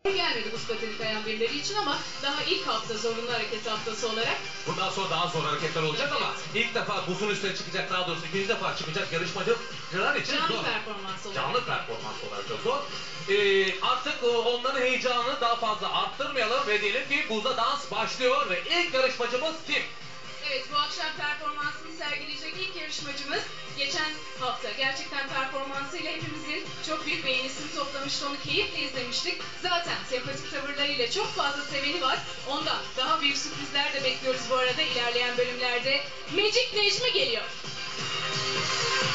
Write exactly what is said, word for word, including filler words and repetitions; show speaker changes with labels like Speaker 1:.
Speaker 1: Gelmedi buz pateni kayan birileri için ama daha ilk hafta zorunlu hareket haftası olarak.
Speaker 2: Bundan sonra daha zor hareketler olacak evet. Ama ilk defa buzun üstüne çıkacak, daha doğrusu ikinci defa çıkacak yarışmacılar için
Speaker 1: canlı
Speaker 2: zor.
Speaker 1: performans olarak.
Speaker 2: Canlı performans olarak da zor. Ee, artık onların heyecanını daha fazla arttırmayalım ve diyelim ki buzda dans başlıyor ve ilk yarışmacımız kim?
Speaker 1: Evet, bu akşam performansını sergileyecek ilk yarışmacımız geçen hafta gerçekten performansıyla hepimizin çok büyük beğenisini toplamıştı, onu keyifle izlemiştik. Zaten sempatik tavırlarıyla çok fazla seveni var. Ondan daha büyük sürprizler de bekliyoruz bu arada ilerleyen bölümlerde. Magic Necmi geliyor.